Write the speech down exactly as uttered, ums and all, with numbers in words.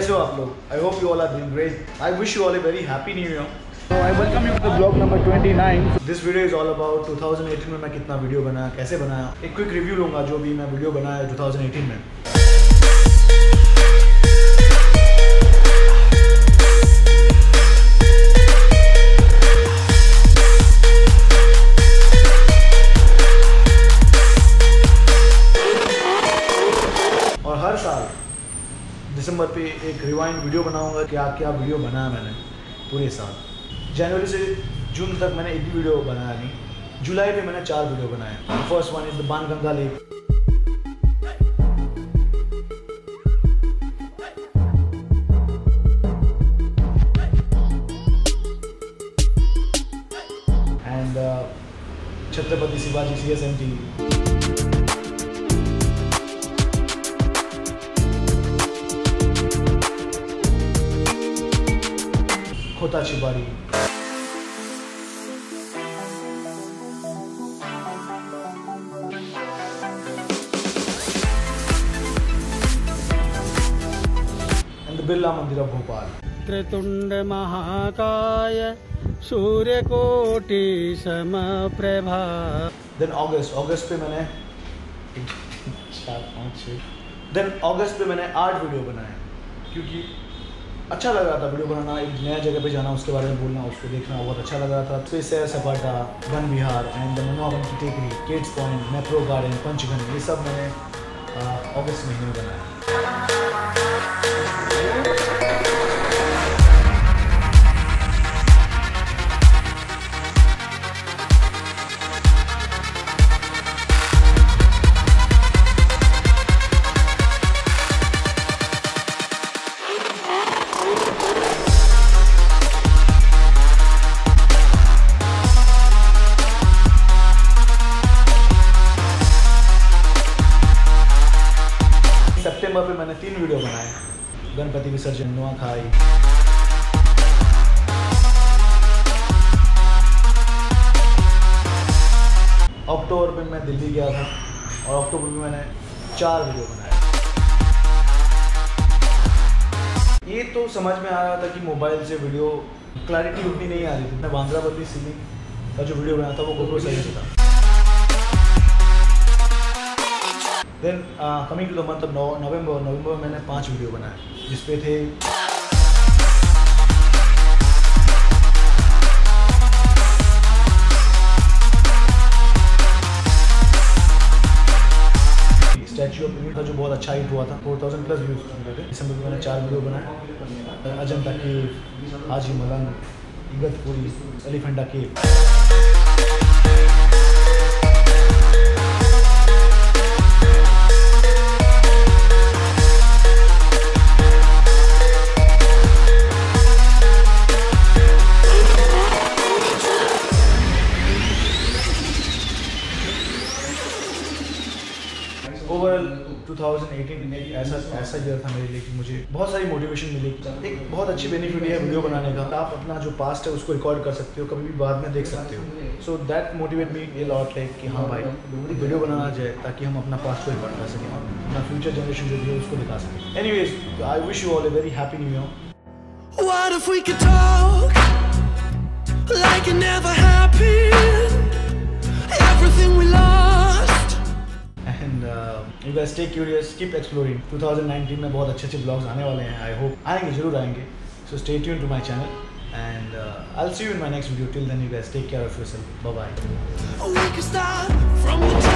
कैसे हो आप लोग? I hope you all are doing great. I wish you all a very happy new year. So I welcome you to the vlog number twenty-nine. This video is all about twenty eighteen में मैं कितना video बनाया, कैसे बनाया। एक quick review लूँगा जो भी मैं वीडियो बनाया twenty eighteen में। और हर साल दिसंबर पे एक रिवाइंड वीडियो बनाऊंगा क्या क्या वीडियो बनाया मैंने पूरे साल। जनवरी से जून तक मैंने एक भी वीडियो बनाया नहीं। जुलाई में मैंने चार वीडियो बनाए। First one is the Banganga lake, and Chhatrapati Shivaji C S M T, Khotachiwadi, Birla मंदिर ऑफ भोपाल। त्रितुंड महाकाय सूर्यकोटि समप्रभा। देन अगस्त अगस्त पे मैंने चार पाँच छः देन अगस्त पे मैंने आठ वीडियो बनाए क्योंकि अच्छा लग रहा था वीडियो बनाना, एक नया जगह पे जाना, उसके बारे में बोलना, उसको देखना बहुत अच्छा लग रहा था। फिर सैर सपाटा, वन विहार एंड मनोहवन की टेकरी, Kate's point, Mapro garden, Panchgani, ये सब मैंने अगस्त महीने में बनाया। सितंबर पे मैंने तीन वीडियो बनाए, गणपति विसर्जन, नुआखाई, अक्टूबर में मैं दिल्ली गया था और अक्टूबर में मैंने चार वीडियो बनाए। ये तो समझ में आ रहा था कि मोबाइल से वीडियो क्लैरिटी उतनी नहीं आ रही थी। मैं बांद्रावती सीलिंग का जो वीडियो बनाया था वो गोप्रो सही से था। Then coming to the month of November नवंबर में मैंने पांच वीडियो बनाए जिसपे थे स्टैच्यू ऑफ यूनिटी था जो बहुत अच्छा हिट हुआ था, फोर थाउजेंड प्लस व्यूज थे। दिसंबर में मैंने चार वीडियो बनाए, Ajanta cave, Haji Malang, Igatpuri, Elephanta cave. Overall twenty eighteen एक ऐसा ऐसा ईयर था मेरे लिए कि मुझे बहुत सारी मोटिवेशन मिली। एक बहुत अच्छी बेनिफिट है वीडियो बनाने का, आप अपना जो पास्ट है उसको रिकॉर्ड कर सकते हो, कभी भी बाद में देख सकते हो। So that motivate me a lot like कि हाँ भाई वीडियो बनाना जाए ताकि हम अपना पास्ट को रिकॉर्ड कर सकें, अपना फ्यूचर जनरेशन जो भी है उसको दिखा सकें। Anyways I wish you all a very happy new year. What if we could talk like it never happened? Everything we lost. And uh, you guys stay curious, keep exploring. twenty nineteen में बहुत अच्छे अच्छे blogs आने वाले हैं। I hope आएंगे, जरूर आएंगे। So stay tuned to my channel and uh, I'll see you in my next video. Till then, you guys take care of yourself. Bye bye. We can start from the